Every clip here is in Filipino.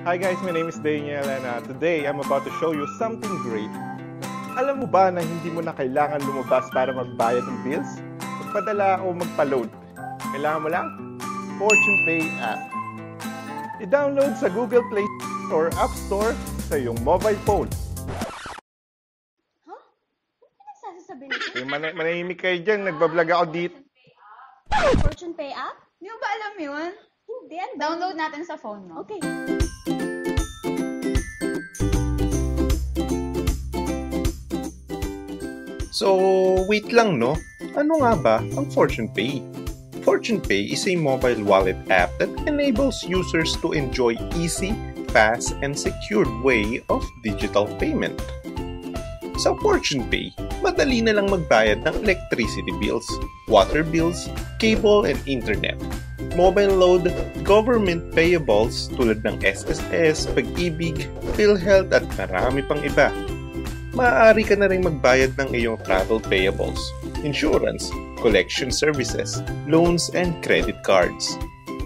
Hi guys, my name is Daniel and today I'm about to show you something great. Alam mo ba na hindi mo na kailangan lumabas para magbayad ng bills, magpadala o magpa-load? Kailangan mo lang Fortune Pay app. I-download sa Google Play or App Store sa iyong mobile phone. Huh? Ano pinagsasasabi nito? Manahimik kayo dyan, nagbablog ako dito. Fortune Pay app? Hindi mo ba alam yun? Hindi. Download natin sa phone mo. Okay. So, wait lang no? Ano nga ba ang Fortune Pay? Fortune Pay is a mobile wallet app that enables users to enjoy easy, fast, and secured way of digital payment. Sa Fortune Pay, madali na lang magbayad ng electricity bills, water bills, cable and internet, mobile load, government payables tulad ng SSS, Pag-ibig, PhilHealth at marami pang iba. Maaari ka na rin magbayad ng iyong travel payables, insurance, collection services, loans, and credit cards.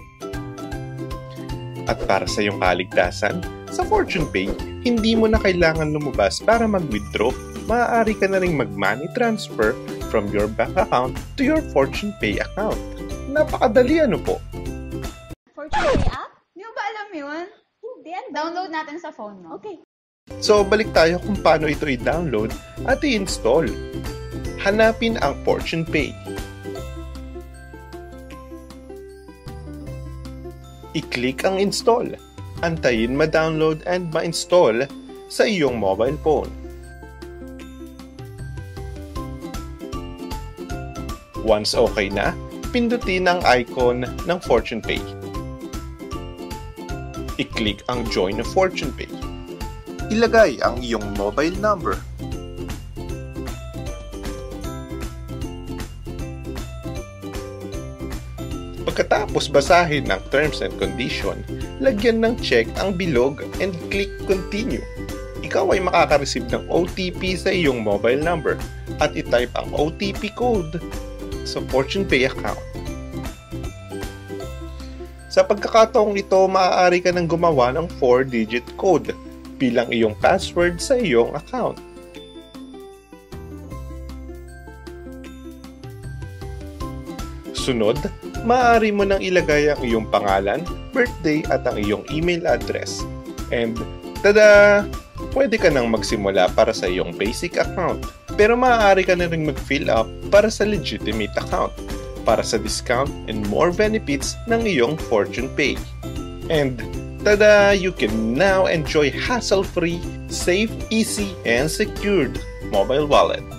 At para sa iyong kaligtasan, sa Fortune Pay, hindi mo na kailangan lumabas para mag-withdraw. Maaari ka na rin mag-money transfer from your bank account to your Fortune Pay account. Napakadali ano po? Fortune Pay app? Hindi mo ba alam yun? Hindi. Download natin sa phone mo. Okay. So, balik tayo kung paano ito i-download at i-install. Hanapin ang Fortune Pay. I-click ang install. Antayin ma-download and ma-install sa iyong mobile phone. Once okay na, pindutin ang icon ng Fortune Pay. I-click ang Join Fortune Pay. Ilagay ang iyong mobile number. Pagkatapos basahin ang terms and condition, lagyan ng check ang bilog and click continue. Ikaw ay makaka-receive ng OTP sa iyong mobile number at i-type ang OTP code sa Fortune Pay account. Sa pagkakataong ito, maaari ka nang gumawa ng 4-digit code bilang iyong password sa iyong account. Sunod, maaari mo nang ilagay ang iyong pangalan, birthday at ang iyong email address. And tada! Pwede ka nang magsimula para sa iyong basic account. Pero maaari ka na rin mag-fill up para sa legitimate account, para sa discount and more benefits ng iyong Fortune Pay. And tada! You can now enjoy hassle-free, safe, easy, and secured mobile wallet.